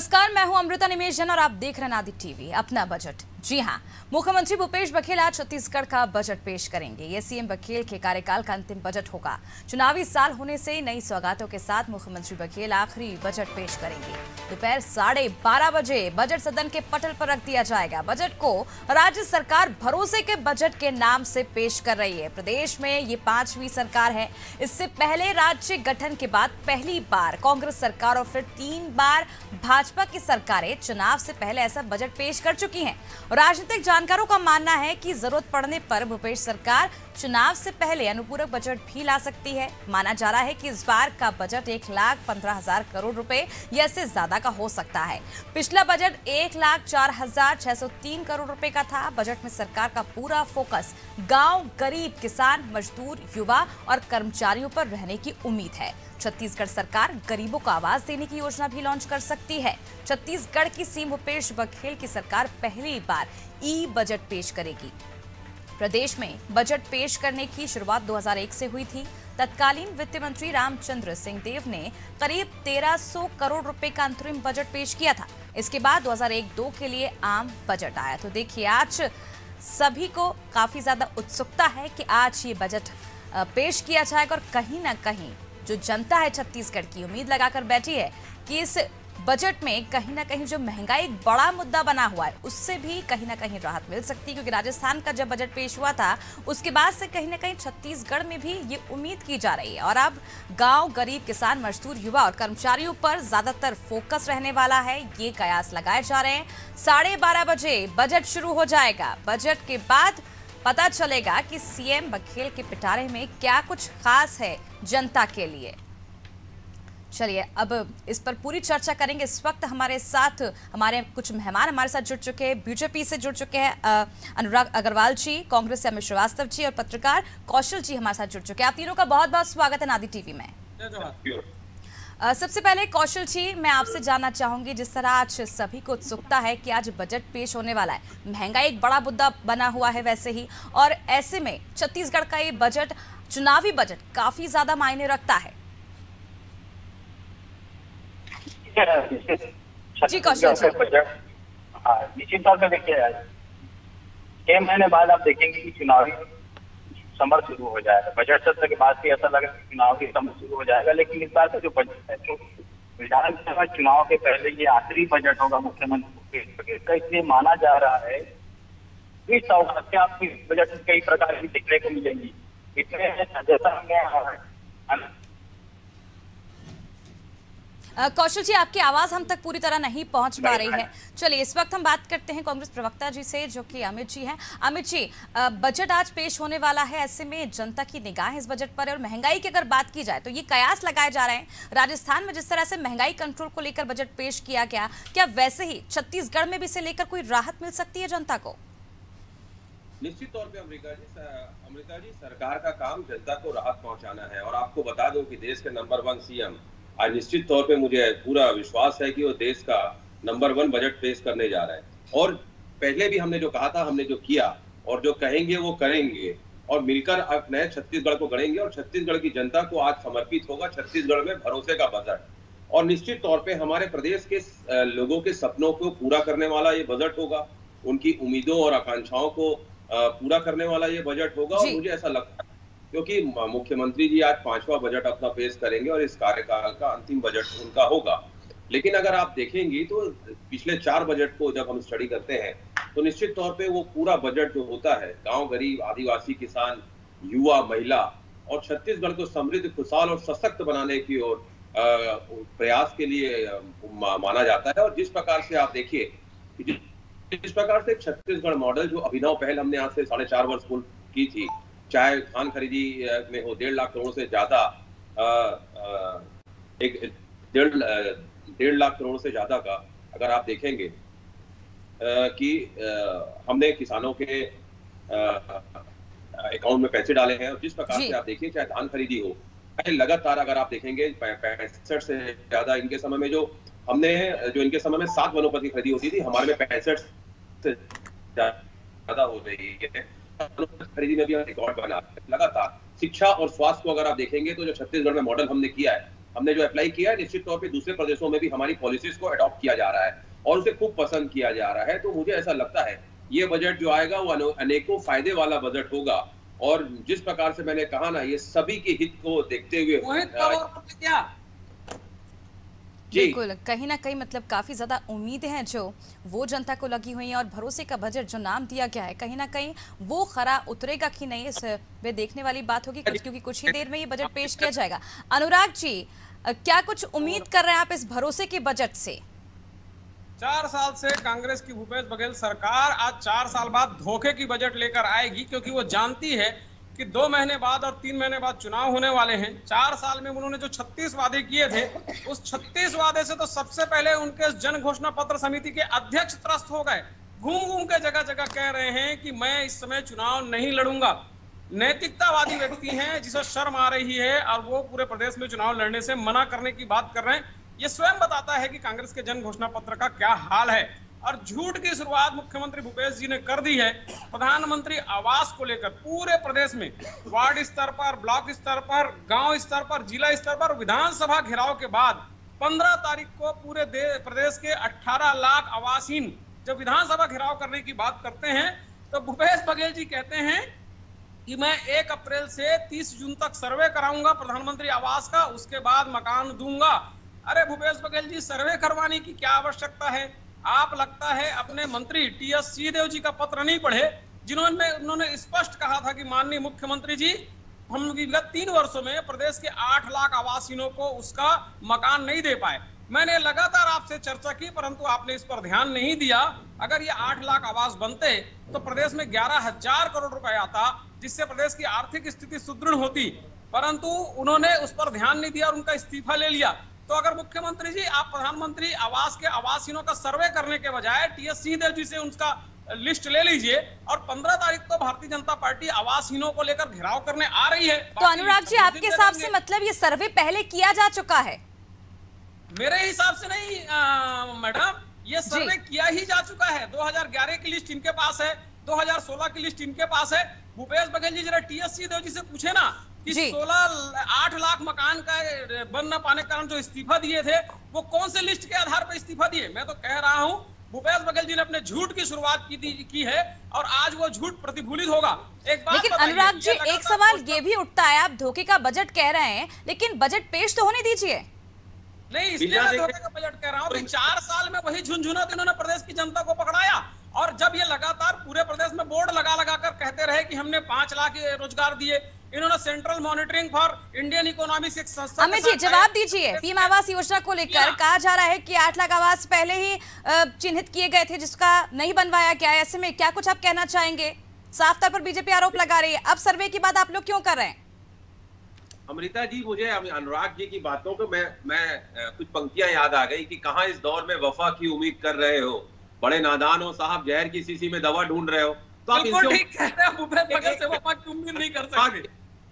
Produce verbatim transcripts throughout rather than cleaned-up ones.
नमस्कार, मैं हूं अमृता निमेश जैन और आप देख रहे हैं नादी टीवी। अपना बजट। जी हां, मुख्यमंत्री भूपेश बघेल आज छत्तीसगढ़ का बजट पेश करेंगे। ये सीएम बघेल के कार्यकाल का अंतिम बजट होगा। चुनावी साल होने से नई सौगातों के साथ मुख्यमंत्री बघेल आखिरी बजट पेश करेंगे। दोपहर साढ़े बारह बजे बजट सदन के पटल पर रख दिया जाएगा। बजट को राज्य सरकार भरोसे के बजट के नाम से पेश कर रही है। प्रदेश में ये पांचवी सरकार है। इससे पहले राज्य गठन के बाद पहली बार कांग्रेस सरकार और फिर तीन बार भाजपा की सरकारें चुनाव से पहले ऐसा बजट पेश कर चुकी हैं। राजनीतिक जानकारों का मानना है कि जरूरत पड़ने पर भूपेश सरकार चुनाव से पहले अनुपूरक बजट भी ला सकती है। माना जा रहा है कि इस बार का बजट एक लाख पंद्रह हजार करोड़ रुपए या इससे ज्यादा का हो सकता है। पिछला बजट एक लाख चार हजार छह सौ तीन करोड़ रुपए का था। बजट में सरकार का पूरा फोकस गांव, गरीब, किसान, मजदूर, युवा और कर्मचारियों पर रहने की उम्मीद है। छत्तीसगढ़ सरकार गरीबों को आवाज देने की योजना भी लॉन्च कर सकती है। छत्तीसगढ़ की सीएम भूपेश बघेल की सरकार पहली बार ई बजट पेश करेगी। प्रदेश में बजट पेश करने की शुरुआत दो हज़ार एक से हुई थी। तत्कालीन वित्त मंत्री रामचंद्र सिंहदेव ने करीब तेरह सौ करोड़ रुपए का अंतरिम बजट पेश किया था। इसके बाद दो हज़ार एक दो के लिए आम बजट आया। तो देखिए, आज सभी को काफी ज्यादा उत्सुकता है कि आज ये बजट पेश किया जाएगा और कहीं ना कहीं जो जनता है छत्तीसगढ़ की उम्मीद लगाकर बैठी है कि इस बजट में कहीं ना कहीं जो महंगाई एक बड़ा मुद्दा बना हुआ है उससे भी कहीं ना कहीं राहत मिल सकती है। क्योंकि राजस्थान का जब बजट पेश हुआ था उसके बाद से कहीं ना कहीं छत्तीसगढ़ में भी ये उम्मीद की जा रही है। और अब गांव, गरीब, किसान, मजदूर, युवा और कर्मचारियों पर ज्यादातर फोकस रहने वाला है। ये कयास लगाए जा रहे हैं। साढ़े बारह बजे बजट शुरू हो जाएगा। बजट के बाद पता चलेगा कि सीएम बघेल के पिटारे में क्या कुछ खास है जनता के लिए। चलिए, अब इस पर पूरी चर्चा करेंगे। इस वक्त हमारे साथ हमारे कुछ मेहमान हमारे साथ जुड़ चुके हैं। बीजेपी से जुड़ चुके हैं अनुराग अग्रवाल जी, कांग्रेस से अमित श्रीवास्तव जी और पत्रकार कौशल जी हमारे साथ जुड़ चुके हैं। आप तीनों का बहुत बहुत स्वागत है नादी टीवी में। Uh, सबसे पहले कौशल जी, मैं आपसे जानना चाहूंगी, जिस तरह आज सभी को उत्सुकता है कि आज बजट पेश होने वाला है, महंगाई एक बड़ा मुद्दा बना हुआ है वैसे ही, और ऐसे में छत्तीसगढ़ का ये बजट, चुनावी बजट, काफी ज्यादा मायने रखता है। जी कौशल जी। निश्चित तौर पर देखिए, छह महीने बाद आप देखेंगे कि चुनावी समर शुरू हो जाएगा। बजट सत्र के बाद भी ऐसा लगा कि चुनाव की समर शुरू हो जाएगा। लेकिन इस बार का जो बजट है, तो विधानसभा चुनाव के पहले ये आखिरी बजट होगा मुख्यमंत्री भूपेश बघेल का। इसलिए माना जा रहा है कि सौगातें आपको इस बजट में कई प्रकार की देखने को मिलेंगी। इसमें जैसा हमने कौशल जी, आपकी आवाज हम तक पूरी तरह नहीं पहुंच पा रही है। चलिए, इस वक्त हम बात करते हैं कांग्रेस प्रवक्ता जी से, जो कि अमित जी हैं। अमित जी, बजट आज पेश होने वाला है, ऐसे में जनता की निगाह इस बजट पर है। और महंगाई की अगर बात की जाए तो ये कयास लगाए जा रहे हैं, राजस्थान में जिस तरह से महंगाई कंट्रोल को लेकर बजट पेश किया गया, क्या वैसे ही छत्तीसगढ़ में भी इसे लेकर कोई राहत मिल सकती है जनता को? निश्चित तौर पे अमृता जी अमृता जी सरकार का काम जनता को राहत पहुंचाना है। और आपको बता दूं कि देश के नंबर वन सीएम आज निश्चित तौर पे मुझे पूरा विश्वास है कि वो देश का नंबर वन बजट पेश करने जा रहा है। और पहले भी हमने जो कहा था, हमने जो किया और जो कहेंगे वो करेंगे, और मिलकर अब नए छत्तीसगढ़ को गढ़ेंगे। और छत्तीसगढ़ की जनता को आज समर्पित होगा छत्तीसगढ़ में भरोसे का बजट। और निश्चित तौर पे हमारे प्रदेश के लोगों के सपनों को पूरा करने वाला ये बजट होगा, उनकी उम्मीदों और आकांक्षाओं को पूरा करने वाला ये बजट होगा। और मुझे ऐसा लगता है क्योंकि मुख्यमंत्री जी आज पांचवा बजट अपना पेश करेंगे और इस कार्यकाल का अंतिम बजट उनका होगा। लेकिन अगर आप देखेंगे तो पिछले चार बजट को जब हम स्टडी करते हैं तो निश्चित तौर पे वो पूरा बजट जो होता है गांव, गरीब, आदिवासी, किसान, युवा, महिला और छत्तीसगढ़ को समृद्ध, खुशहाल और सशक्त बनाने की ओर प्रयास के लिए माना जाता है। और जिस प्रकार से आप देखिए, जिस प्रकार से छत्तीसगढ़ मॉडल, जो अभिनव पहल हमने आज से साढ़े चार वर्ष पूर्व की थी, चाहे धान खरीदी में हो डेढ़ लाख करोड़ से ज्यादा, एक डेढ़ डेढ़ लाख करोड़ से ज्यादा का अगर आप देखेंगे कि हमने किसानों के अकाउंट में पैसे डाले हैं। और जिस प्रकार से आप देखिए, चाहे धान खरीदी हो, लगातार अगर आप देखेंगे पैंसठ से ज्यादा इनके समय में, जो हमने जो इनके समय में सात वनोपति खरीदी होती थी, हमारे में पैंसठ से ज्यादा हो रही है। खरीदी में भी रिकॉर्ड बना लगातार। शिक्षा और स्वास्थ्य को अगर आप देखेंगे तो जो छत्तीसगढ़ में मॉडल हमने किया है हमने जो अप्लाई किया है निश्चित तौर पे दूसरे प्रदेशों में भी हमारी पॉलिसीज को अडॉप्ट किया जा रहा है और उसे खूब पसंद किया जा रहा है। तो मुझे ऐसा लगता है ये बजट जो आएगा वो अनेकों फायदे वाला बजट होगा और जिस प्रकार से मैंने कहा ना, ये सभी के हित को देखते हुए क्या बिल्कुल कहीं ना कहीं मतलब काफी ज्यादा उम्मीदें हैं जो वो जनता को लगी हुई हैं और भरोसे का बजट जो नाम दिया गया है कहीं ना कहीं वो खरा उतरेगा कि नहीं, इस वे देखने वाली बात होगी कुछ, क्योंकि कुछ ही देर में ये बजट पेश किया जाएगा। अनुराग जी, क्या कुछ उम्मीद कर रहे हैं आप इस भरोसे के बजट से? चार साल से कांग्रेस की भूपेश बघेल सरकार आज चार साल बाद धोखे की बजट लेकर आएगी, क्योंकि वो जानती है कि दो महीने बाद और तीन महीने बाद चुनाव होने वाले हैं। चार साल में उन्होंने जो छत्तीस वादे किए थे, उस छत्तीस वादे से तो सबसे पहले उनके जन घोषणा पत्र समिति के अध्यक्ष त्रस्त हो गए। घूम घूम के जगह जगह कह रहे हैं कि मैं इस समय चुनाव नहीं लड़ूंगा। नैतिकतावादी व्यक्ति हैं जिसे शर्म आ रही है और वो पूरे प्रदेश में चुनाव लड़ने से मना करने की बात कर रहे हैं। ये स्वयं बताता है कि कांग्रेस के जन घोषणा पत्र का क्या हाल है। और झूठ की शुरुआत मुख्यमंत्री भूपेश जी ने कर दी है। प्रधानमंत्री आवास को लेकर पूरे प्रदेश में वार्ड स्तर पर, ब्लॉक स्तर पर, गांव स्तर पर, जिला स्तर पर विधानसभा घेराव के बाद पंद्रह तारीख को पूरे प्रदेश के अठारह लाख आवासीन जब विधानसभा घेराव करने की बात करते हैं तो भूपेश बघेल जी कहते हैं कि मैं एक अप्रैल से तीस जून तक सर्वे कराऊंगा प्रधानमंत्री आवास का, उसके बाद मकान दूंगा। अरे भूपेश बघेल जी, सर्वे करवाने की क्या आवश्यकता है? आप लगता है अपने मंत्री टी एस सिंहदेव जी का पत्र नहीं पढ़े, जिन्होंने उन्होंने स्पष्ट कहा था कि माननीय मुख्यमंत्री जी, हम विगत तीन वर्षों में प्रदेश के आठ लाख आवासीनों को उसका मकान नहीं दे पाए। मैंने लगातार आपसे चर्चा की परंतु आपने इस पर ध्यान नहीं दिया। अगर ये आठ लाख आवास बनते तो प्रदेश में ग्यारह हजार करोड़ रुपए आता, जिससे प्रदेश की आर्थिक स्थिति सुदृढ़ होती, परंतु उन्होंने उस पर ध्यान नहीं दिया और उनका इस्तीफा ले लिया। तो अगर मुख्यमंत्री जी आप प्रधानमंत्री आवास के आवासीनों का सर्वे करने के बजाय टी एस सिंहदेव जी से उनका लिस्ट ले लीजिए और पंद्रह तारीख को भारतीय जनता पार्टी आवासहीनों को लेकर घेराव करने आ रही है। तो अनुराग जी, आपके हिसाब से मतलब ये सर्वे पहले किया जा चुका है? मेरे हिसाब से नहीं मैडम, ये सर्वे किया ही जा चुका है। दो हज़ार ग्यारह की लिस्ट इनके पास है, दो हज़ार सोलह की लिस्ट इनके पास है। भूपेश बघेल जी जरा टी एस सिंहदेव जी से पूछे ना कि सोलह आठ लाख मकान का बन न पाने के कारण जो इस्तीफा दिए थे वो कौन से लिस्ट के आधार पर इस्तीफा दिए। मैं तो कह रहा हूं भूपेश बघेल जी ने अपने झूठ की शुरुआत की, की है और आज वो झूठ प्रतिफूलित होगा। एक बात लेकिन अनुराग जी, एक सवाल ये भी उठता है, आप धोखे का बजट कह रहे हैं लेकिन बजट पेश तो होने दीजिए। नहीं, इसलिए मैं धोखे का बजट कह रहा हूँ। चार साल में वही झुनझुना इन्होंने प्रदेश की जनता को पकड़ाया और जब ये लगातार पूरे प्रदेश में बोर्ड लगा लगा कर कहते रहे कि हमने पांच लाख रोजगार दिए, इन्होंने central monitoring for Indian economic एक संस्था। अमित जी, जवाब दीजिए। पीएम आवास योजना को लेकर कहा जा रहा है कि आठ लाख आवास पहले ही चिन्हित किए गए थे जिसका नहीं बनवाया गया है। ऐसे में क्या कुछ आप कहना चाहेंगे? साफ तौर पर बीजेपी आरोप लगा रही है, अब सर्वे की बात आप लोग क्यों कर रहे हैं? अमृता जी, मुझे अनुराग जी की बातों को मैं मैं कुछ पंक्तियां याद आ गई कि कहां इस दौर में वफा की उम्मीद कर रहे हो, बड़े नादान हो साहब, जहर की शीशी में दवा ढूंढ रहे हो। तो आप इनसे ठीक कह रहे हैं, भूपेश बघेल से वफा की उम्मीद नहीं कर सकते।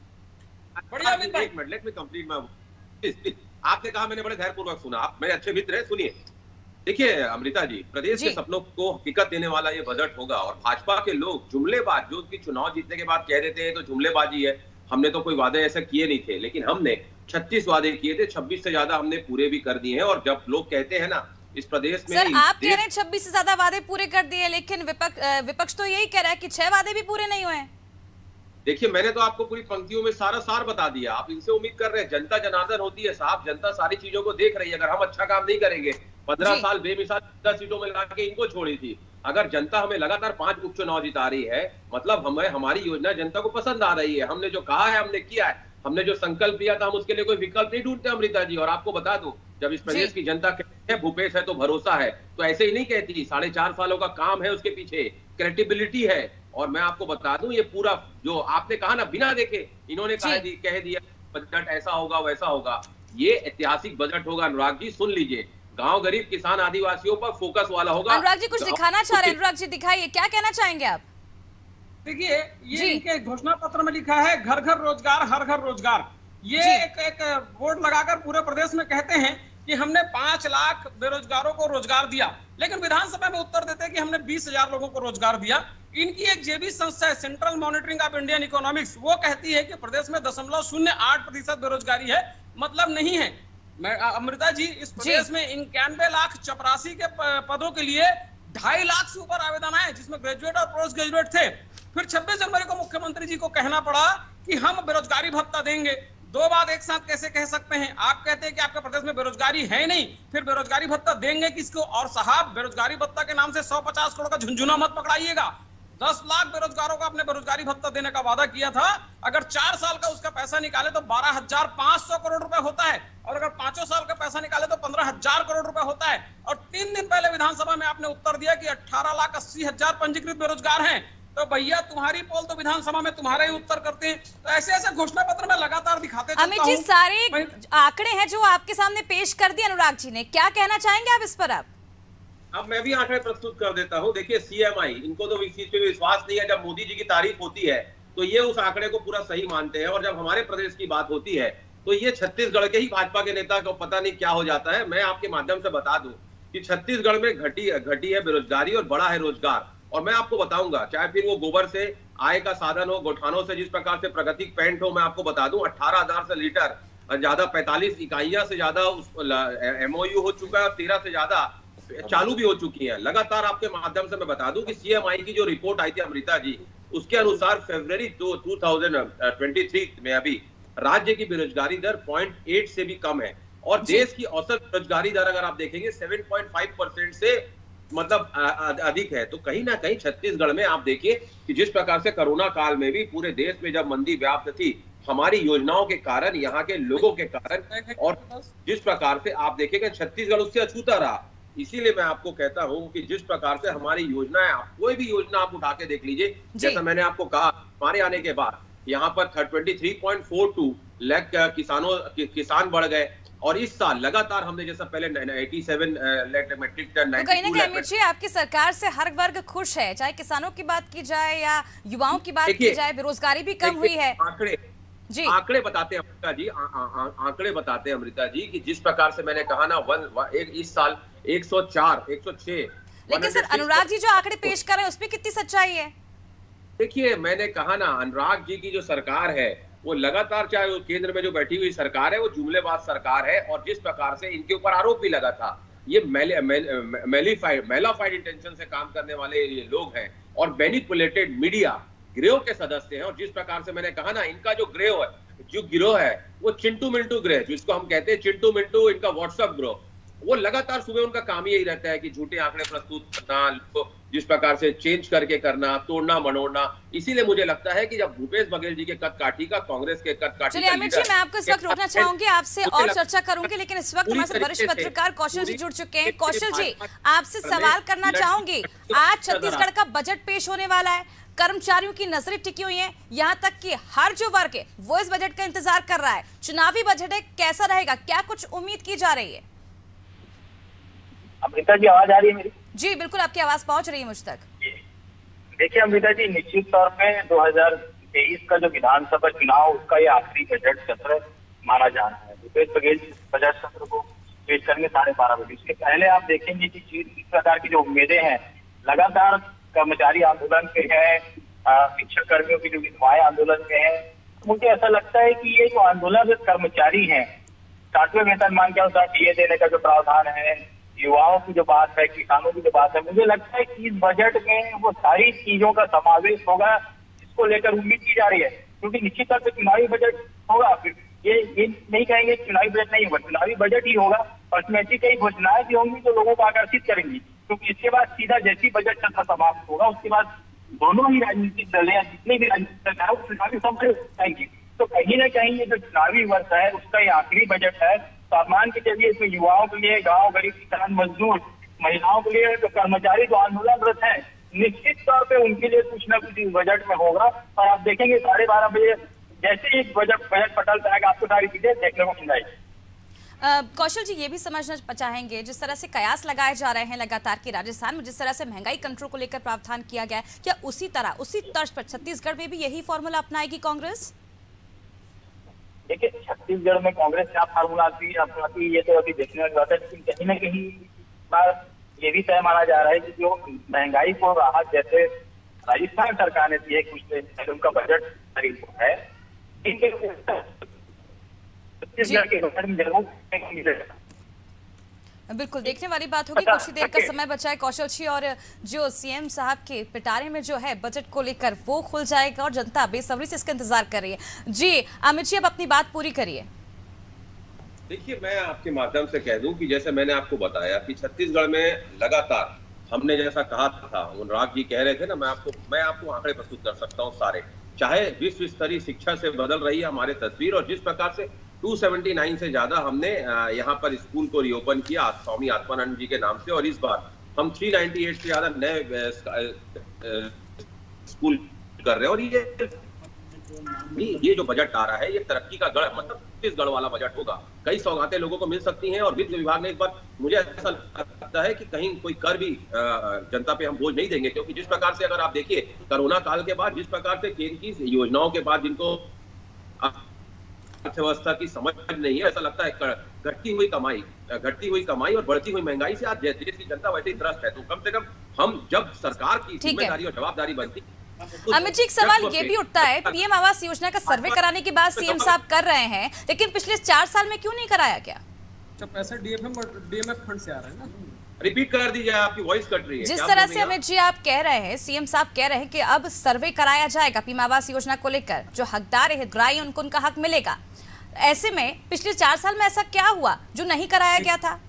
बढ़िया एक minute, let me complete my. आपने कहा, मैंने बड़े धैर्यपूर्वक सुना, आप मेरे अच्छे मित्र हैं, सुनिए। देखिए अमृता जी, प्रदेश के सपनों को हकीकत देने वाला ये बजट होगा और भाजपा के लोग जुमलेबाज, जो कि चुनाव जीतने के बाद कह देते हैं तो जुमलेबाजी है, हमने तो कोई वादे ऐसे किए नहीं थे, लेकिन हमने छत्तीस वादे किए थे, छब्बीस से ज्यादा हमने पूरे भी कर दिए हैं। और जब लोग कहते हैं ना इस प्रदेश में, सर आप कह रहे हैं छब्बीस से ज्यादा वादे पूरे कर दिए, लेकिन विपक्ष विपक्ष तो यही कह रहा है कि छह वादे भी पूरे नहीं हुए हैं। देखिए, मैंने तो आपको पूरी पंक्तियों में सारा सार बता दिया, आप इनसे उम्मीद कर रहे हैं। जनता जनार्दन होती है साहब, जनता सारी चीजों को देख रही है। अगर हम अच्छा काम नहीं करेंगे, पंद्रह साल बेमिसाल दस सीटों में लाके इनको छोड़ी थी, अगर जनता हमें लगातार पांच उपचुनाव जिता रही है, मतलब हमें हमारी योजना जनता को पसंद आ रही है। हमने जो कहा है हमने किया है, हमने जो संकल्प लिया था हम उसके लिए कोई विकल्प नहीं ढूंढते अमृता जी। और आपको बता दूं, जब इस प्रदेश की जनता कहती है भूपेश है तो भरोसा है, तो ऐसे ही नहीं कहती। साढ़े चार सालों का काम है उसके पीछे, क्रेडिबिलिटी है। और मैं आपको बता दूं, ये पूरा जो आपने कहा ना, बिना देखे इन्होंने कह दी, कह दिया बजट ऐसा होगा वैसा होगा, ये ऐतिहासिक बजट होगा। अनुराग जी सुन लीजिए, गांव, गरीब, किसान, आदिवासियों पर फोकस वाला होगा। अनुराग जी कुछ दिखाना चाह रहे हैं, अनुराग जी दिखाइए, क्या कहना चाहेंगे आप? देखिए, ये इनके घोषणा पत्र में लिखा है घर घर रोजगार, हर घर रोजगार। ये एक एक बोर्ड लगाकर पूरे प्रदेश में कहते हैं कि हमने पांच लाख बेरोजगारों को रोजगार दिया, लेकिन विधानसभा में उत्तर देते हैं कि हमने बीस हजार लोगों को रोजगार दिया। इनकी एक जेबी संस्था है, central monitoring of Indian economics, वो कहती है कि प्रदेश में दशमलव शून्य आठ प्रतिशत बेरोजगारी है। मतलब नहीं है। मैं अमृता जी, इस प्रदेश में इक्यानवे लाख चपरासी के पदों के लिए ढाई लाख से ऊपर आवेदन आए, जिसमें ग्रेजुएट और पोस्ट ग्रेजुएट थे। फिर छब्बीस जनवरी को मुख्यमंत्री जी को कहना पड़ा कि हम बेरोजगारी भत्ता देंगे। दो बात एक साथ कैसे कह सकते हैं? आप कहते हैं कि आपके प्रदेश में बेरोजगारी है नहीं, फिर बेरोजगारी भत्ता देंगे किसको? और साहब, बेरोजगारी भत्ता के नाम से सौ पचास करोड़ का झुंझुना मत पकड़ाइएगा। दस लाख बेरोजगारों को आपने बेरोजगारी भत्ता देने का वादा किया था। अगर चार साल का उसका पैसा निकाले तो बारह हजार पांच सौ करोड़ रुपए होता है, और अगर पांचों साल का पैसा निकाले तो पंद्रह हजार करोड़ रुपए होता है। और तीन दिन पहले विधानसभा में आपने उत्तर दिया कि अठारह लाख अस्सी हजार पंजीकृत बेरोजगार हैं। तो भैया, तुम्हारी पोल तो विधानसभा में तुम्हारे ही उत्तर करते हैं। तो ऐसे ऐसे घोषणा पत्र में लगातार दिखाते अमित जी, सारे आंकड़े हैं जो आपके सामने पेश कर दिए अनुराग जी ने, क्या कहना चाहेंगे आप इस पर? अब अब मैं भी आंकड़े प्रस्तुत कर देता हूं। देखिए, सीएमआई, इनको तो इस चीज पे विश्वास नहीं है। जब मोदी जी की तारीफ होती है तो ये उस आंकड़े को पूरा सही मानते हैं, और जब हमारे प्रदेश की बात होती है तो ये छत्तीसगढ़ के ही भाजपा के नेता को पता नहीं क्या हो जाता है। मैं आपके माध्यम से बता दूं कि छत्तीसगढ़ में घटी घटी है बेरोजगारी और बड़ा है रोजगार। और मैं आपको बताऊंगा, चाहे फिर वो गोबर से आय का साधन हो, गोठानों से जिस प्रकार से प्राकृतिक पेंट हो, मैं आपको बता दूं अठारह हजार से लीटर ज्यादा पैंतालीस इकाइयां से ज्यादा एमओयू हो चुका है, तेरह से ज्यादा चालू भी हो चुकी है। लगातार आपके माध्यम से मैं बता दूं कि सीएमआई की जो रिपोर्ट आई थी अमृता जी, उसके अनुसार फरवरी दो हज़ार तेईस में अभी राज्य की बेरोजगारी दर पॉइंट आठ से भी कम है, और देश की औसत बेरोजगारी दर अगर आप देखेंगे सात पॉइंट पाँच परसेंट से मतलब अधिक है। तो कहीं ना कहीं छत्तीसगढ़ में आप देखिए कि जिस प्रकार से कोरोना काल में भी पूरे देश में जब मंदी व्याप्त थी, हमारी योजनाओं के कारण, यहाँ के लोगों के कारण, और जिस प्रकार से आप देखेंगे छत्तीसगढ़ उससे अछूता रहा। इसीलिए मैं आपको कहता हूं कि जिस प्रकार से हमारी योजनाएं, कोई भी योजना आप उठा के देख लीजिए, जैसा मैंने आपको कहा, हमारे आने के बाद यहाँ पर तेईस पॉइंट चार दो लाख किसानों कि, किसान बढ़ गए, और इस साल लगातार हमने जैसा पहले सत्तासी लाख मैट्रिक टन, तो कहीं ना कहीं अमित जी, आपकी सरकार से हर वर्ग खुश है, चाहे किसानों की बात की जाए या युवाओं की बात की जाए, बेरोजगारी भी कम हुई है। आंकड़े जी आंकड़े बताते हैं अमृता जी, आ, आ, आ, आंकड़े बताते हैं अमृता जी कि जिस प्रकार से मैंने कहा ना, वन, वन एक इस साल एक सौ चार, एक सौ छह। लेकिन सर, अनुराग जी जो आंकड़े पेश कर रहे हैं उसमें कितनी सच्चाई है? देखिए, मैंने कहा ना, अनुराग जी की जो सरकार है वो लगातार, चाहे वो केंद्र में जो बैठी हुई सरकार है वो जुमलेबाज सरकार है, और जिस प्रकार से इनके ऊपर आरोप भी लगा था, ये मेलिफाइड मेलाफाइड इंटेंशन से काम करने वाले ये लोग हैं, और मैनिपुलेटेड मीडिया गिरोह के सदस्य हैं। और जिस प्रकार से मैंने कहा ना, इनका जो गिरोह है, जो गिरोह है वो चिंटू मिंटू गिरोह, जिसको हम कहते हैं चिंटू मिंटू, इनका व्हाट्सएप गिरोह, वो लगातार सुबह उनका काम ही यही रहता है कि झूठे आंकड़े प्रस्तुत करना, जिस प्रकार से चेंज करके करना, तोड़ना मरोड़ना। इसीलिए मुझे लगता है कि जब भूपेश बघेल जी के कद काठी का, कांग्रेस के कद काठी का अमित जी, मैं आपको इस वक्त रोकना चाहूंगी, आपसे और चर्चा करूंगी, लेकिन इस वक्त हमारे साथ वरिष्ठ पत्रकार कौशल जी जुड़ चुके हैं। कौशल जी, आपसे सवाल करना चाहूंगी, आज छत्तीसगढ़ का बजट पेश होने वाला है, कर्मचारियों की नजरें टिकी हुई हैं, यहाँ तक कि हर जो वर्ग है वो इस बजट का इंतजार कर रहा है। चुनावी बजट है, कैसा रहेगा, क्या कुछ उम्मीद की जा रही है? अमृता जी, आवाज आ रही है मेरी? जी बिल्कुल, आपकी आवाज पहुंच रही है मुझ तक। देखिए अमृता जी, निश्चित तौर पे दो हज़ार तेईस का जो विधानसभा चुनाव, उसका ये आखिरी बजट सत्र माना जा रहा है। भूपेश बघेल बजट सत्र को पेश करेंगे साढ़े बारह बजे। इसके पहले आप देखेंगे कि जिस प्रकार की जो उम्मीदें हैं, लगातार कर्मचारी आंदोलन पे है, शिक्षक कर्मियों की जो विधवाएं आंदोलन पे है, मुझे ऐसा लगता है कि ये जो आंदोलनरत कर्मचारी हैं, सातवें वेतनमान के अनुसार डीए देने का जो प्रावधान है, युवाओं की जो बात है, किसानों की जो बात है, मुझे लगता है कि इस बजट में वो सारी चीजों का समावेश होगा, जिसको लेकर उम्मीद की जा रही है। क्योंकि निश्चित तौर पर चुनावी बजट होगा, ये ये नहीं कहेंगे चुनावी बजट नहीं होगा, चुनावी बजट ही होगा, और इसमें ऐसी कई घोषणाएं भी होंगी जो लोगों को आकर्षित करेंगी। क्योंकि इसके बाद सीधा जैसी बजट सत्र समाप्त होगा, उसके बाद दोनों ही राजनीतिक दल या जितने भी राजनीतिक दल है वो चुनावी सभा जाएंगे। तो कहीं ना कहीं ये जो चुनावी वर्ष है, उसका ये आखिरी बजट है। तो आप मान के चलिए, इसमें युवाओं के लिए, गाँव गरीब किसान मजदूर, महिलाओं के लिए, जो कर्मचारी जो आंदोलनरत है, निश्चित तौर पे उनके लिए कुछ न कुछ इस बजट में होगा। और आप देखेंगे साढ़े बारह बजे जैसे ही बजट बजट पटल पे आएगा, आपको सारी चीजें देखने को मिल जाएगी। कौशल जी, ये भी समझना चाहेंगे, जिस तरह से कयास लगाए जा रहे हैं लगातार कि राजस्थान में जिस तरह से महंगाई कंट्रोल को लेकर प्रावधान किया गया है, क्या उसी तरह उसी तर्ज पर छत्तीसगढ़ में भी यही फॉर्मूला अपनाएगी कांग्रेस? देखिए, छत्तीसगढ़ में कांग्रेस क्या फार्मूला आती अपनाती ये तो अभी देखने वाली बात है, लेकिन कहीं ना कहीं बार ये भी तय माना जा रहा है कि जो महंगाई को राहत जैसे राजस्थान सरकार ने दी है कुछ दिन पहले, उनका बजट करीब है, छत्तीसगढ़ के बजट में जरूर मिलेगा। बिल्कुल देखने वाली बात होगी। कुछ ही देर का समय बचा है कौशल जी, और जो सीएम साहब के पिटारे में जो है बजट को लेकर वो खुल जाएगा और जनता बेसब्री से इसका इंतजार कर रही है। जी अमित जी, अब अपनी बात पूरी करिए। देखिए, मैं आपके माध्यम से कह दूं कि जैसे मैंने आपको बताया कि छत्तीसगढ़ में लगातार हमने जैसा कहा था, अनुराग जी कह रहे थे ना, मैं आपको मैं आपको आंकड़े प्रस्तुत कर सकता हूं सारे, चाहे विश्व स्तरीय शिक्षा से बदल रही है हमारे तस्वीर, और जिस प्रकार से दो सौ उन्यासी से ज्यादा हमने यहाँ पर स्कूल को रिओपन किया स्वामी आत्मानंद जी के नाम से, और इस बार हम तीन सौ अट्ठानवे से ज्यादा नए स्कूल कर रहे हैं। और ये ये जो बजट आ रहा है ये तरक्की का गढ़, मतलब छत्तीसगढ़ वाला बजट होगा। कई सौगातें लोगों को मिल सकती हैं, और वित्त विभाग ने इस बार, मुझे ऐसा लगता है कि कहीं कोई कर भी जनता पे हम बोझ नहीं देंगे, क्योंकि जिस प्रकार से अगर आप देखिए कोरोना काल के बाद जिस प्रकार से केंद्र की योजनाओं के बाद जिनको अर्थव्यवस्था की समझ नहीं है, ऐसा लगता है घटती हुई कमाई घटती हुई कमाई और बढ़ती हुई महंगाई से आज देश की जनता वैसे ही त्रस्त है। तो कम से कम हम जब सरकार की जिम्मेदारी और जवाबदारी बनती। अमित जी, एक सवाल ये भी उठता है, पीएम आवास योजना का सर्वे कराने की बात सीएम साहब कर रहे हैं, लेकिन पिछले चार साल में क्यों नहीं कराया गया? जब पैसा डीएफएम और डीएमएफ फंड से आ रहा है ना। रिपीट कर दीजिए, आपकी वॉइस कट रही है। जिस तरह से अमित जी आप कह रहे हैं, सीएम साहब कह रहे हैं कि अब सर्वे कराया जाएगा पीएम आवास योजना को लेकर, जो हकदार है हितग्राही उनको उनका हक मिलेगा। ऐसे में पिछले चार साल में ऐसा क्या हुआ जो नहीं कराया गया था?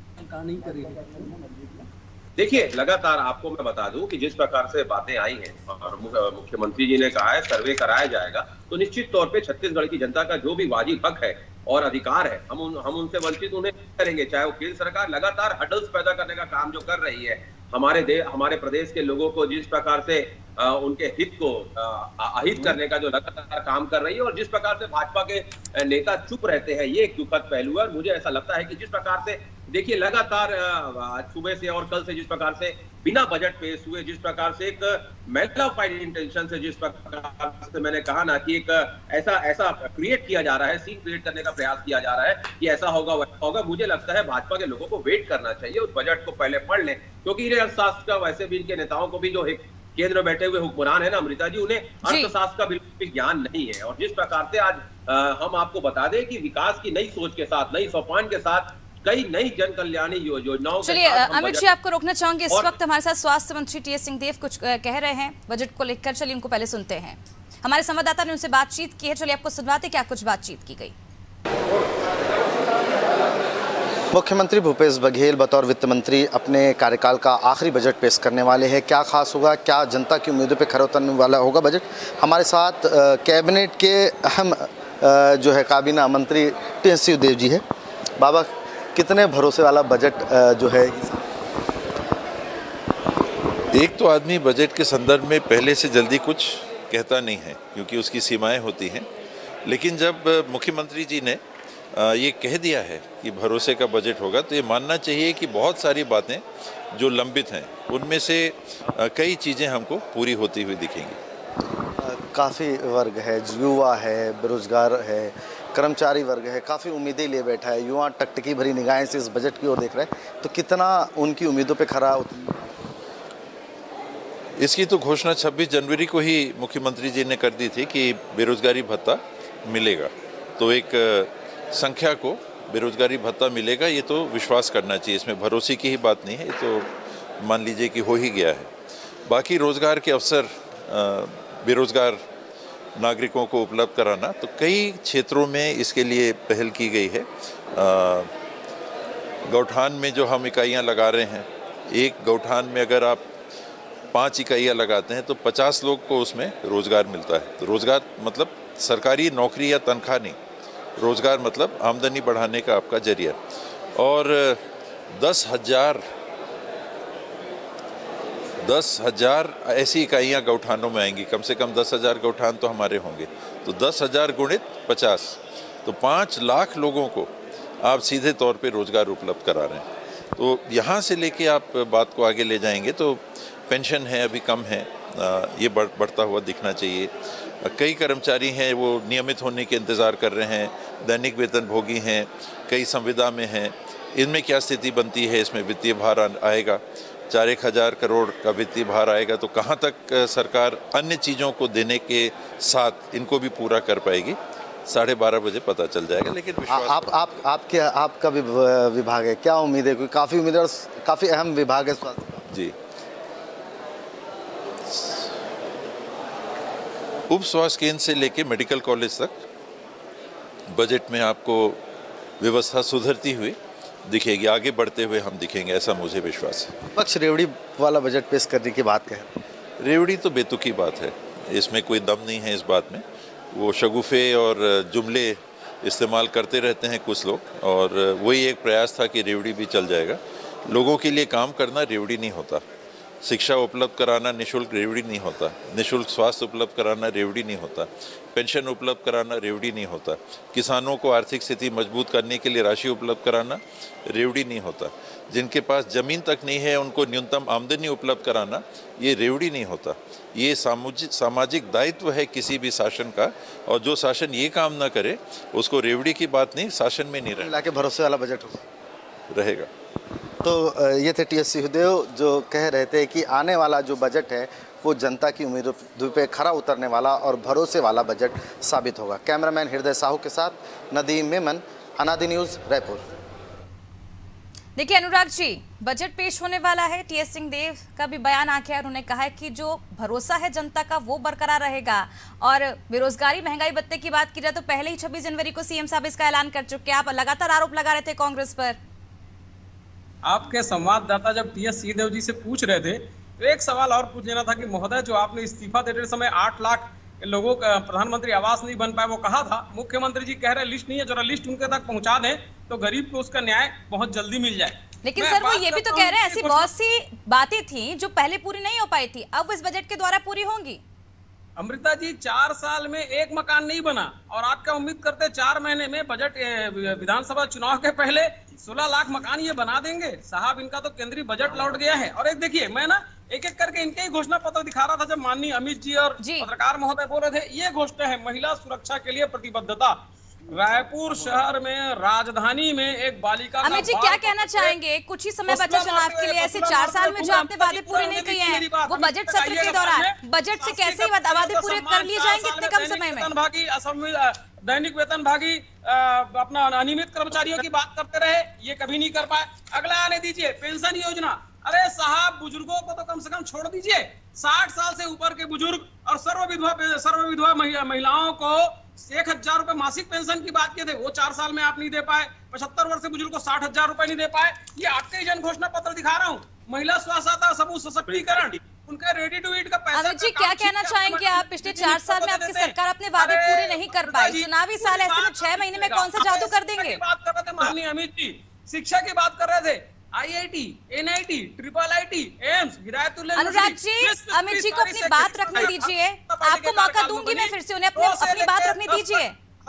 देखिए, लगातार आपको मैं बता दूं कि जिस प्रकार से बातें आई हैं और मुख्यमंत्री जी ने कहा है सर्वे कराया जाएगा, तो निश्चित तौर पे छत्तीसगढ़ की जनता का जो भी वाजिब हक है और अधिकार है, हम उन, हम उनसे वंचित उन्हें करेंगे। चाहे वो केंद्र सरकार लगातार हडल्स पैदा करने का काम जो कर रही है, हमारे देश हमारे प्रदेश के लोगों को जिस प्रकार से आ, उनके हित को अहित करने का जो लगातार काम कर रही है, और जिस प्रकार से भाजपा के नेता चुप रहते हैं, ये एक दुखद पहलू है। और मुझे ऐसा लगता है कि जिस प्रकार से देखिए लगातार सुबह से और कल से जिस प्रकार से बिना बजट पेश हुए, जिस प्रकार से एक मैग्नीफाइड इंटेंशन से जिस प्रकार से मैंने कहा ना कि एक ऐसा ऐसा क्रिएट किया जा रहा है, सीन क्रिएट करने का प्रयास किया जा रहा है कि ऐसा होगा वैसा होगा। मुझे लगता है भाजपा के लोगों को वेट करना चाहिए, उस बजट को पहले पढ़ लें, क्योंकि इन्हें अर्थशास्त्र का वैसे भी इनके नेताओं को भी जो केंद्र में बैठे हुए हुक्मरान है ना अमृता जी, उन्हें अर्थशास्त्र का बिल्कुल भी ज्ञान नहीं है। और जिस प्रकार से आज आ, हम आपको बता दें कि विकास की नई सोच के साथ, नई सोपान के साथ, कई नई जन कल्याणी योजनाओं। चलिए अमित जी, आपको रोकना चाहूंगी, इस वक्त हमारे साथ स्वास्थ्य मंत्री टी एस सिंहदेव कुछ कह रहे हैं बजट को लेकर। चलिए उनको पहले सुनते हैं। हमारे संवाददाता ने उनसे बातचीत की है, चलिए आपको सुनवाते क्या कुछ बातचीत की गई। मुख्यमंत्री भूपेश बघेल बतौर वित्त मंत्री अपने कार्यकाल का आखिरी बजट पेश करने वाले हैं। क्या खास होगा, क्या जनता की उम्मीदों पर खरा उतरने वाला होगा बजट? हमारे साथ कैबिनेट के अहम जो है काबीना मंत्री टी एस सिंहदेव जी है। बाबा, कितने भरोसे वाला बजट जो है? एक तो आदमी बजट के संदर्भ में पहले से जल्दी कुछ कहता नहीं है, क्योंकि उसकी सीमाएं होती हैं। लेकिन जब मुख्यमंत्री जी ने ये कह दिया है कि भरोसे का बजट होगा, तो ये मानना चाहिए कि बहुत सारी बातें जो लंबित हैं उनमें से कई चीज़ें हमको पूरी होती हुई दिखेंगी। काफ़ी वर्ग है, युवा है, बेरोजगार है, कर्मचारी वर्ग है, काफ़ी उम्मीदें लिए बैठा है। युवा टकटकी भरी निगाहें से इस बजट की ओर देख रहे हैं, तो कितना उनकी उम्मीदों पे खरा उतर? इसकी तो घोषणा छब्बीस जनवरी को ही मुख्यमंत्री जी ने कर दी थी कि बेरोजगारी भत्ता मिलेगा। तो एक संख्या को बेरोजगारी भत्ता मिलेगा, ये तो विश्वास करना चाहिए, इसमें भरोसे की ही बात नहीं है, ये तो मान लीजिए कि हो ही गया है। बाकी रोज़गार के अवसर बेरोजगार नागरिकों को उपलब्ध कराना, तो कई क्षेत्रों में इसके लिए पहल की गई है। गौठान में जो हम इकाइयाँ लगा रहे हैं, एक गौठान में अगर आप पाँच इकाइयाँ लगाते हैं तो पचास लोग को उसमें रोज़गार मिलता है। तो रोज़गार मतलब सरकारी नौकरी या तनख्वाह नहीं, रोज़गार मतलब आमदनी बढ़ाने का आपका जरिया। और दस हजार दस हजार ऐसी इकाइयाँ गौठानों में आएंगी, कम से कम दस हजार गौठान तो हमारे होंगे। तो दस हजार गुणित पचास, तो पाँच लाख लोगों को आप सीधे तौर पे रोज़गार उपलब्ध करा रहे हैं। तो यहाँ से लेके आप बात को आगे ले जाएंगे तो पेंशन है अभी कम है, ये बढ़ बढ़ता हुआ दिखना चाहिए। कई कर्मचारी हैं वो नियमित होने के इंतज़ार कर रहे हैं, दैनिक वेतन भोगी हैं, कई संविदा में हैं, इनमें क्या स्थिति बनती है? इसमें वित्तीय भार आएगा, चार एक हज़ार करोड़ का वित्तीय भार आएगा, तो कहाँ तक सरकार अन्य चीज़ों को देने के साथ इनको भी पूरा कर पाएगी? साढ़े बारह बजे पता चल जाएगा। लेकिन आ, विश्वास आप आप आपके आपका भी विभाग है, क्या उम्मीद है? क्योंकि काफ़ी उम्मीद है और काफ़ी अहम विभाग है स्वास्थ्य। जी, उप स्वास्थ्य केंद्र से लेके मेडिकल कॉलेज तक बजट में आपको व्यवस्था सुधरती हुई दिखेगी, आगे बढ़ते हुए हम दिखेंगे, ऐसा मुझे विश्वास है। पक्ष रेवड़ी वाला बजट पेश करने की बात कहें, रेवड़ी तो बेतुकी बात है, इसमें कोई दम नहीं है इस बात में। वो शगुफे और जुमले इस्तेमाल करते रहते हैं कुछ लोग, और वही एक प्रयास था कि रेवड़ी भी चल जाएगा। लोगों के लिए काम करना रेवड़ी नहीं होता, शिक्षा उपलब्ध कराना निःशुल्क रेवड़ी नहीं होता, निःशुल्क स्वास्थ्य उपलब्ध कराना रेवड़ी नहीं होता, पेंशन उपलब्ध कराना रेवड़ी नहीं होता, किसानों को आर्थिक स्थिति मजबूत करने के लिए राशि उपलब्ध कराना रेवड़ी नहीं होता, जिनके पास ज़मीन तक नहीं है उनको न्यूनतम आमदनी उपलब्ध कराना ये रेवड़ी नहीं होता। ये सामाजिक सामाजिक दायित्व है किसी भी शासन का, और जो शासन ये काम ना करे उसको रेवड़ी की बात नहीं, शासन में नहीं मिला के भरोसे वाला बजट होगा रहेगा। तो ये थे टी एस सिंहदेव जो कह रहे थे कि आने वाला जो बजट है वो जनता की उम्मीदों पे खरा उतरने वाला और भरोसे वाला बजट साबित होगा। कैमरामैन हृदय साहू के साथ नदीम मेमन, अनादि न्यूज़, रायपुर। देखिए अनुराग जी, बजट पेश होने वाला है, टी एस सिंहदेव का भी बयान आ गया है। उन्होंने कहा है कि जो भरोसा है जनता का वो बरकरार रहेगा, और बेरोजगारी महंगाई भत्ते की बात की जाए तो पहले ही छब्बीस जनवरी को सीएम साहब इसका ऐलान कर चुके हैं। आप लगातार आरोप लगा रहे थे कांग्रेस पर। आपके संवाददाता जब टी एस सिंहदेव जी से पूछ रहे थे तो एक सवाल और पूछ लेना था कि महोदय, जो आपने इस्तीफा देते समय आठ लाख लोगों का प्रधानमंत्री आवास नहीं बन पाया, वो कहा था, मुख्यमंत्री जी कह रहे लिस्ट नहीं है, जरा लिस्ट उनके तक पहुंचा दें तो गरीब को उसका न्याय बहुत जल्दी मिल जाए। लेकिन सर वो ये भी तो कह रहे हैं ऐसी बहुत सी बातें थी जो पहले पूरी नहीं हो पाई थी, अब इस बजट के द्वारा पूरी होंगी। अमृता जी, चार साल में एक मकान नहीं बना, और आप क्या उम्मीद करते चार महीने में बजट विधानसभा चुनाव के पहले सोलह लाख मकान ये बना देंगे? साहब, इनका तो केंद्रीय बजट लौट गया है। और एक देखिए, मैं ना एक एक करके इनके ही घोषणा पत्र दिखा रहा था जब माननीय अमित जी और पत्रकार महोदय बोल रहे थे। ये घोषणा है, महिला सुरक्षा के लिए प्रतिबद्धता। रायपुर शहर में, राजधानी में एक बालिका। अमित जी क्या कहना चाहेंगे? कुछ ही समय बचा चुनाव के लिए, ऐसे चार साल में जो आपने वादे पूरे नहीं किए हैं वो बजट सत्र के दौरान बजट से कैसे वादे पूरे कर लिए जाएंगे इतने कम समय में? भागी दैनिक वेतन भागी अपना अनियमित कर्मचारियों की बात करते रहे, ये कभी नहीं कर पाए। अगला आने दीजिए, पेंशन योजना। अरे साहब, बुजुर्गों को तो कम से कम छोड़ दीजिए, साठ साल से ऊपर के बुजुर्ग और सर्व विधवा सर्व विधवा महिलाओं को एक हजार रुपए मासिक पेंशन की बात किए थे, वो चार साल में आप नहीं दे पाए। पचहत्तर वर्ष के बुजुर्ग को साठ हजार रुपए नहीं दे पाए। ये आपके ही जन घोषणा पत्र दिखा रहा हूँ। महिला स्वास्थ्य समूह सशक्तिकरण, उनका रेडी टू ईट का पैसा। अमित जी क्या कहना चाहेंगे आप? पिछले चार साल में आपकी सरकार अपने वादे पूरे नहीं कर पाई, चुनावी साल ऐसे में छह महीने में कौन सा जादू कर देंगे? बात कर रहे थे माननीय अमित जी, शिक्षा की बात कर रहे थे, I I T, N I T, triple I T, AIIMS, Hidayatullah. Anurag ji, Amit ji को अपनी बात रखने दीजिए, आपको मौका दूंगी मैं फिर से, उन्हें अपने अपनी बात रखने दीजिए।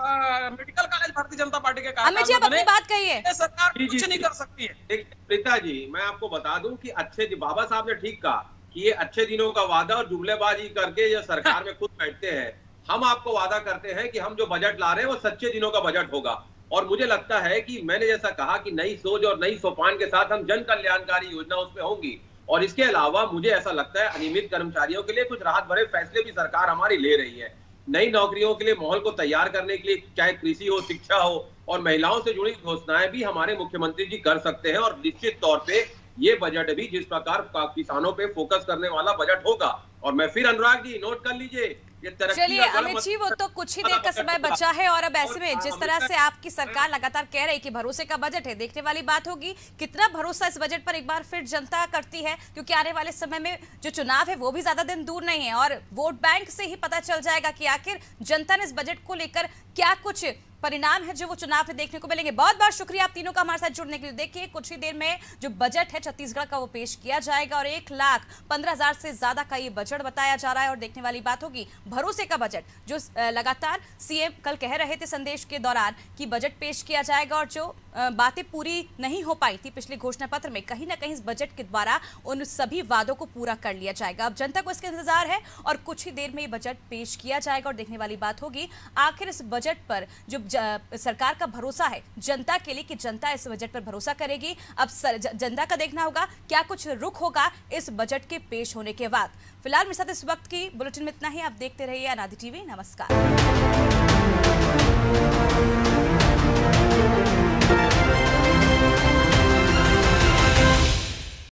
Medical college Bharatiya Janata party के अमित जी आप अपनी बात कहिए। सरकार कुछ नहीं कर सकती है। प्रीता जी, मैं आपको बता दूं कि अच्छे बाबा साहब ने ठीक कहा कि ये अच्छे दिनों का वादा और जुमलेबाजी करके ये सरकार में खुद बैठते हैं। हम आपको वादा करते हैं कि हम जो बजट ला रहे हैं वो सच्चे दिनों का बजट होगा। और मुझे लगता है कि मैंने जैसा कहा कि नई सोच और नई सोपान के साथ हम जन कल्याणकारी योजना उसमें होंगी। और इसके अलावा मुझे ऐसा लगता है अनियमित कर्मचारियों के लिए कुछ राहत भरे फैसले भी सरकार हमारी ले रही है। नई नौकरियों के लिए माहौल को तैयार करने के लिए, चाहे कृषि हो, शिक्षा हो, और महिलाओं से जुड़ी घोषणाएं भी हमारे मुख्यमंत्री जी कर सकते हैं। और निश्चित तौर पे ये बजट भी जिस प्रकार किसानों पे फोकस करने वाला बजट होगा। और मैं फिर अनुराग जी नोट कर लीजिए, चलिए अमित जी, वो तो कुछ ही देर का समय बचा है, और अब ऐसे में जिस तरह से आपकी सरकार लगातार कह रही कि भरोसे का बजट है, देखने वाली बात होगी कितना भरोसा इस बजट पर एक बार फिर जनता करती है, क्योंकि आने वाले समय में जो चुनाव है वो भी ज्यादा दिन दूर नहीं है, और वोट बैंक से ही पता चल जाएगा कि आखिर जनता ने इस बजट को लेकर क्या कुछ परिणाम है जो वो चुनाव में देखने को मिलेंगे। बहुत बहुत शुक्रिया आप तीनों का हमारे साथ जुड़ने के लिए। देखिए कुछ ही देर में जो बजट है छत्तीसगढ़ का वो पेश किया जाएगा, और एक लाख पंद्रह हजार से ज्यादा का ये बजट बताया जा रहा है, और देखने वाली बात होगी भरोसे का बजट जो लगातार सीएम कल कह रहे थे संदेश के दौरान कि बजट पेश किया जाएगा, और जो बातें पूरी नहीं हो पाई थी पिछले घोषणा पत्र में, कहीं ना कहीं इस बजट के द्वारा उन सभी वादों को पूरा कर लिया जाएगा। अब जनता को इसका इंतजार है, और कुछ ही देर में ये बजट पेश किया जाएगा, और देखने वाली बात होगी आखिर इस बजट पर जो सरकार का भरोसा है जनता के लिए कि जनता इस बजट पर भरोसा करेगी। अब जनता का देखना होगा क्या कुछ रुख होगा इस बजट के पेश होने के बाद। फिलहाल मेरे साथ इस वक्त की बुलेटिन में इतना ही। आप देखते रहिए अनादि टीवी। नमस्कार।